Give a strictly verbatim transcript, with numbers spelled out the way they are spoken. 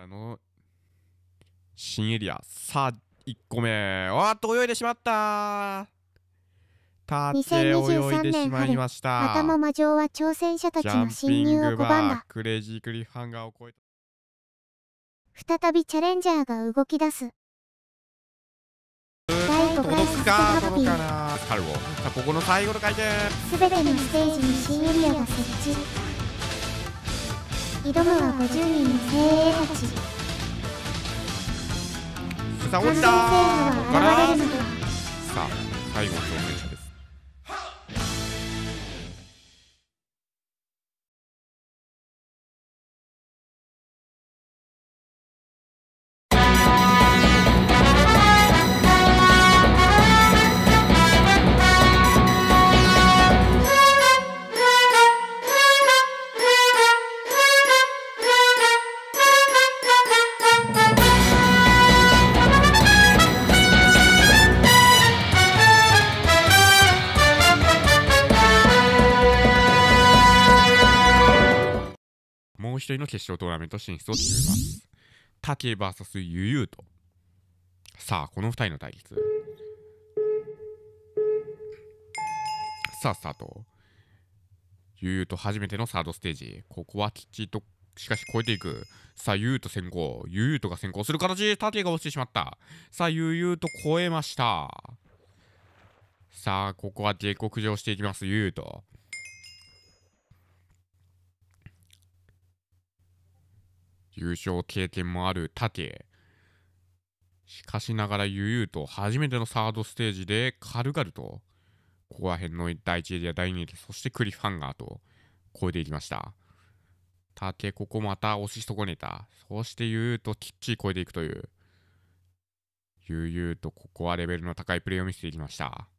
あの新エリア。さあいっこめ、おっと泳いでしまった。縦泳いでしまいました。 頭魔女は挑戦者たちの侵入を拒んだ。 クレイジークリフハンガーを越えた。再びチャレンジャーが動き出す。だいごかい届くか届かな。カルゴ、さあここの最後の回転。 すべてのステージに新エリアが設置。挑むはごじゅうにんの精鋭たち。 さあ落ちたー。ここからさあ最後の挑戦者です。もう一人の決勝トーナメント進出を決めます。タケ ブイエス ユユート。さあこのふたりの対決。さあスタート。ユユート初めてのサードステージ。ここはきっちりとしかし超えていく。さあユユート先行。ユユートが先行する形。タケが落ちてしまった。さあユユート超えました。さあここは下克上していきますユユート。優勝経験もあるタケ。しかしながらユユート初めてのサードステージで軽々とここら辺のだいいちエリアだいにエリア、そしてクリフハンガーと超えていきました。タケここまた押し損ねた。そしてユユートきっちり超えていくという。ユユートここはレベルの高いプレーを見せていきました。